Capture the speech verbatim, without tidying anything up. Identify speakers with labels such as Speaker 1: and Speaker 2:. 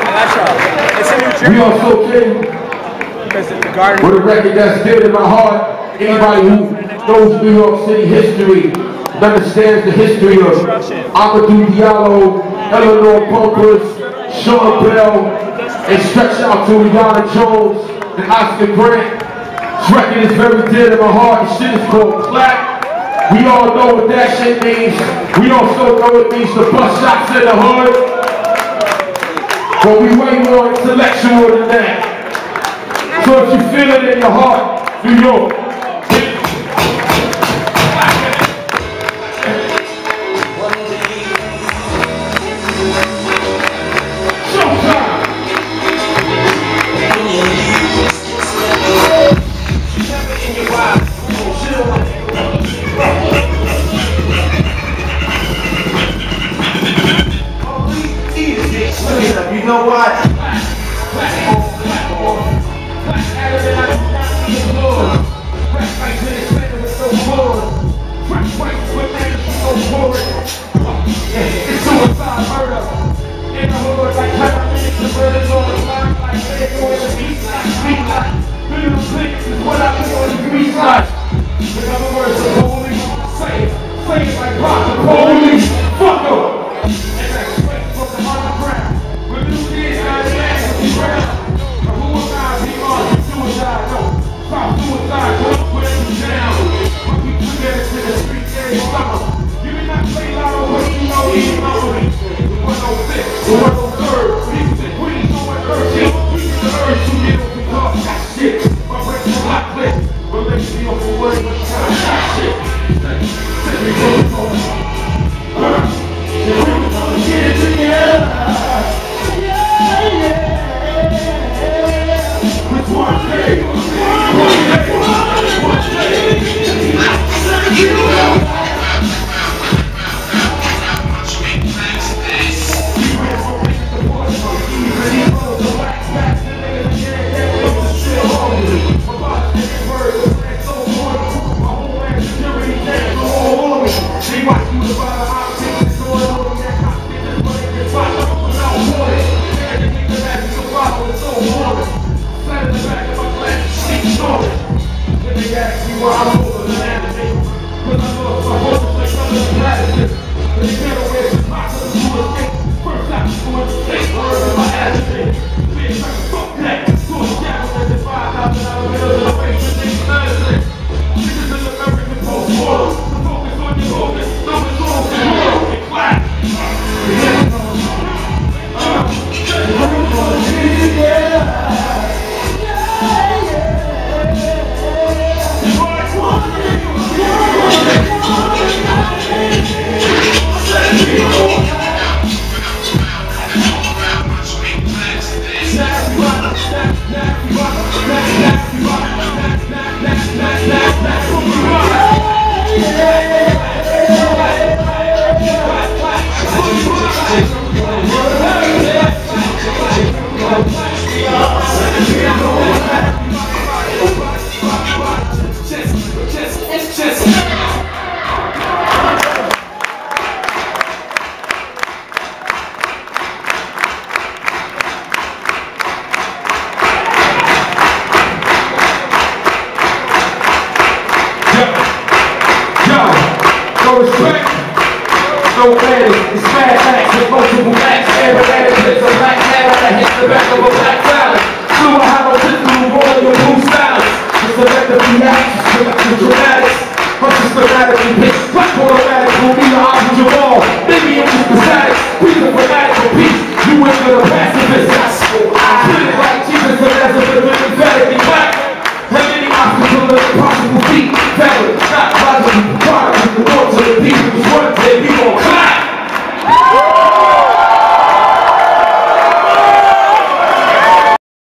Speaker 1: We also came with a record that's dear to my heart. Anybody who knows New York City history understands the history of Amadou Diallo, Eleanor Pompous, Sean Bell, and stretch out to Rihanna Jones and Oscar Grant. This record is very dear to my heart. This shit is called Clap. We all know what that shit means. We also know it means to bust shots in the hood. But we way more intellectual than that. So if you feel it in your heart, New York.
Speaker 2: You know what? It's suicide murder in the hood, like the murders on the line, like they're going to be like street light. Little clicks is what I do on the street side. In other words, the police say it, say it like rock, the police, fuck them. And that's straight from the underground. When new kids got their ass on the ground. But who was I? Be on suicide, no. Stop suicide, don't put it down. When we together to the street every summer. You did not play lotto, but you know you know me. We went on this, we went on third. We said, we ain't going earth shit. We did the earth to get on the dog, that shit. My break is hot clip. But let's see on the word, but you got that shit. Let me go home. We're gonna get it together. Yeah, yeah. With one day, one day, one day. You know. No matters, it's mad facts with multiple facts. Every man is a black hammer that hits the back of a black silence. Blue hollow, blue royal, blue silence. It's a record of the actions, the dramatics. Punches dramatically,